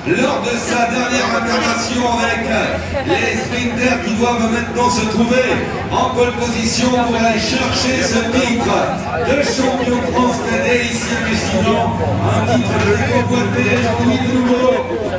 lors de sa dernière intervention avec les sprinters qui doivent maintenant se trouver en pole position pour aller chercher ce titre de champion de France cadet ici à Bussignan, un titre très convoité, Jean-Louis de nouveau.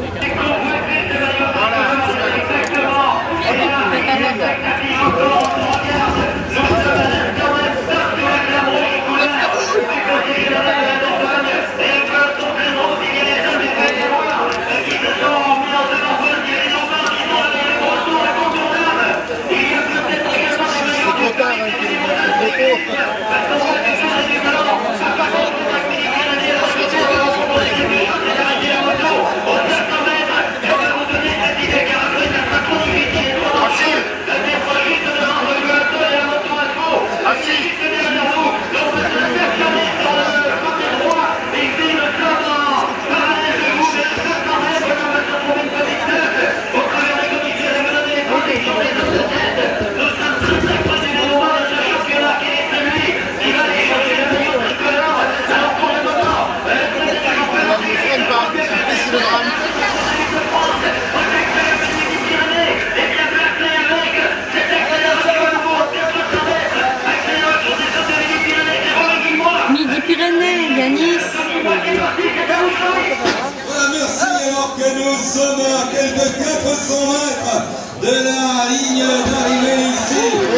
Midi-Pyrénées, Yanis. Voilà, merci, alors que nous sommes à quelques 400 mètres de la ligne d'arrivée ici.